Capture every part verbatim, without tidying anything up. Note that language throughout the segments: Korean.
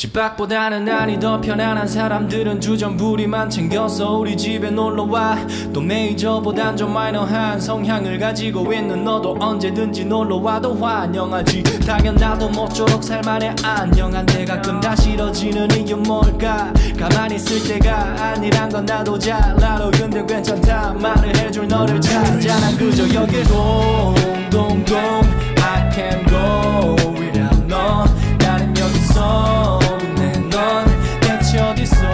집 밖보다는 날이 더 편안한 사람들은 주전부리만 챙겨서 우리 집에 놀러와. 또 메이저보단 좀 마이너한 성향을 가지고 있는 너도 언제든지 놀러와도 환영하지. 당연 나도 모쪼록 살만해 안녕한데 가끔 다 싫어지는 이유 뭘까. 가만히 있을 때가 아니란 건 나도 잘 알아. 근데 괜찮다 말을 해줄 너를 찾아. 난 그저 여길 동동동 I can't go without 너. 나는 여기서 근데 넌 대체 어딨어.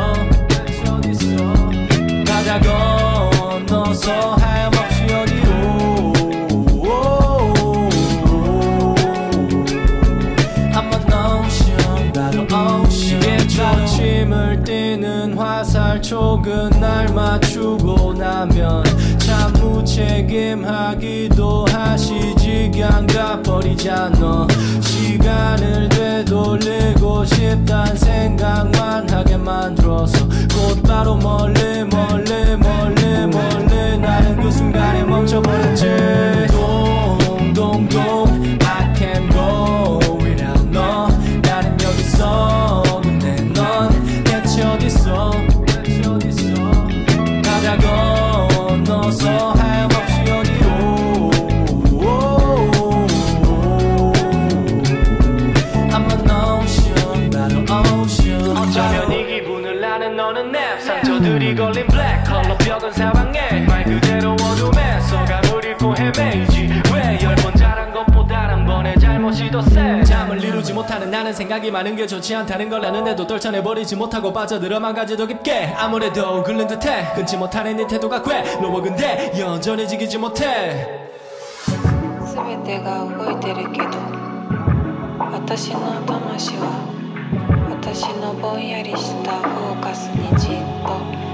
바다 건너서 하염없이 어디로 한번 ocean 바로 ocean. 침을 띠는 화살촉은 날 맞추고 나면 참 무책임하기도 하시지. 그냥 가버리잖아. 시간을 되돌리고 싶단 생각만 하게 만들어서 곧바로 멀리 멀리 멀리 멀리 나는 그 순간에 멈춰버렸지. 동동동 I can't go without 너. 나는 여기서 근데 넌 대체 어딨어. 바다 건너서 하염없이 어디로 한번 ocean 바로 ocean. 어쩌면 이 기분을 아는 너는 냅. 상처들이 걸린 블랙 컬러 벽은 사방에 말 그대로 어둠에서 감을 잃고 헤매이지. 왜 열 번 잘한 것보다 한 번의 잘못이 더 세. 잠을 이루지 못하는 나는 생각이 많은 게 좋지 않다는 걸 아는데도 떨쳐내버리지 못하고 빠져들어만 가지 더 깊게. 아무래도 긁는 듯해 끊지 못하는 네 태도가 괴로워. 근데 여전히 지키지 못해. 全てが動いてるけど私の魂は私のぼんやりしたフォーカスにじっと